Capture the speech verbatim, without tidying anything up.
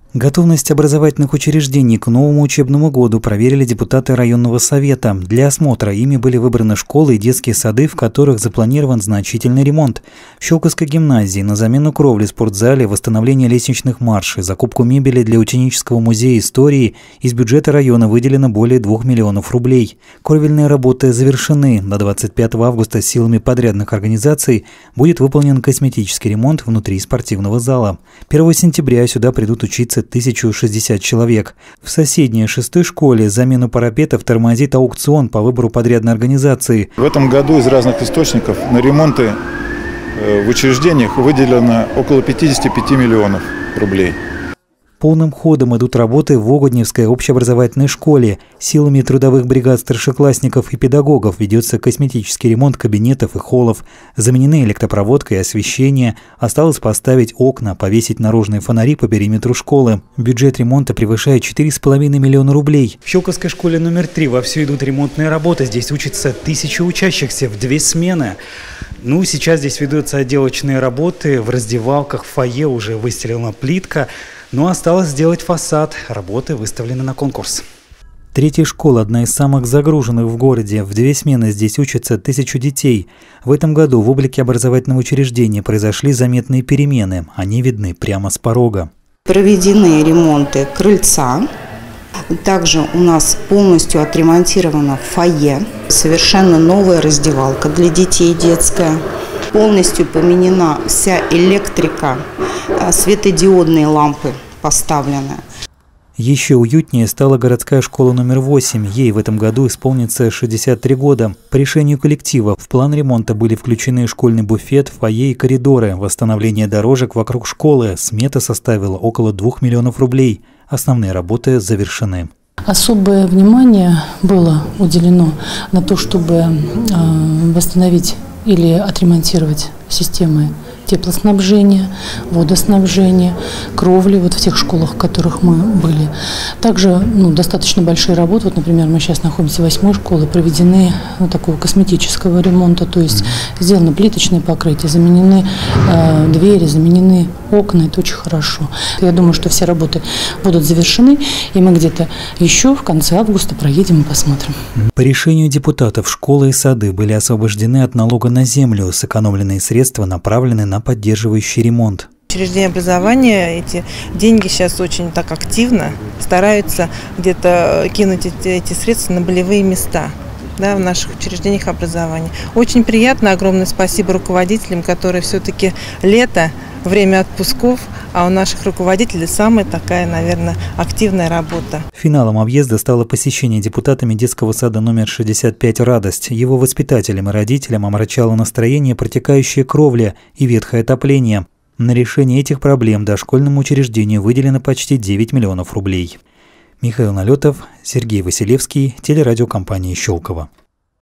Готовность образовательных учреждений к новому учебному году проверили депутаты районного совета. Для осмотра ими были выбраны школы и детские сады, в которых запланирован значительный ремонт. В Щелковской гимназии на замену кровли в спортзале, восстановление лестничных марш и закупку мебели для ученического музея истории из бюджета района выделено более двух миллионов рублей. Кровельные работы завершены. До двадцать пятого августа силами подрядных организаций будет выполнен косметический ремонт внутри спортивного зала. первого сентября сюда придут учиться тысяча шестьдесят человек. В соседней шестой школе замену парапетов тормозит аукцион по выбору подрядной организации. В этом году из разных источников на ремонты в учреждениях выделено около пятидесяти пяти миллионов рублей. Полным ходом идут работы в Огудневской общеобразовательной школе. Силами трудовых бригад старшеклассников и педагогов ведется косметический ремонт кабинетов и холлов. Заменены электропроводка и освещение. Осталось поставить окна, повесить наружные фонари по периметру школы. Бюджет ремонта превышает четыре с половиной миллиона рублей. В Щелковской школе номер три вовсю идут ремонтные работы. Здесь учатся тысячи учащихся в две смены. Ну, сейчас здесь ведутся отделочные работы. В раздевалках, в фойе уже выстелена плитка. Но осталось сделать фасад. Работы выставлены на конкурс. Третья школа – одна из самых загруженных в городе. В две смены здесь учатся тысячу детей. В этом году в облике образовательного учреждения произошли заметные перемены. Они видны прямо с порога. Проведены ремонты крыльца. Также у нас полностью отремонтировано фойе. Совершенно новая раздевалка для детей детская. Полностью поменена вся электрика, светодиодные лампы поставлены. Еще уютнее стала городская школа номер восемь. Ей в этом году исполнится шестьдесят три года. По решению коллектива в план ремонта были включены школьный буфет, фойе и коридоры. Восстановление дорожек вокруг школы. Смета составила около двух миллионов рублей. Основные работы завершены. Особое внимание было уделено на то, чтобы восстановить или отремонтировать системы теплоснабжения, водоснабжения, кровли вот в тех школах, в которых мы были. Также ну, достаточно большие работы. Вот, например, мы сейчас находимся в восьмой школе, проведены ну, такого косметического ремонта, то есть сделано плиточное покрытие, заменены э, двери, заменены окна. Это очень хорошо. Я думаю, что все работы будут завершены, и мы где-то еще в конце августа проедем и посмотрим. По решению депутатов школы и сады были освобождены от налога на землю. Сэкономленные средства направлены на поддерживающий ремонт. Учреждения образования эти деньги сейчас очень так активно стараются где-то кинуть эти, эти средства на болевые места, да, в наших учреждениях образования. Очень приятно, огромное спасибо руководителям, которые все-таки лето, время отпусков, а у наших руководителей самая такая, наверное, активная работа. Финалом объезда стало посещение депутатами детского сада номер шестьдесят пять «Радость». Его воспитателям и родителям омрачало настроение протекающие кровли и ветхое отопление. На решение этих проблем дошкольному учреждению выделено почти девять миллионов рублей. Михаил Налетов, Сергей Василевский, телерадиокомпания «Щелково».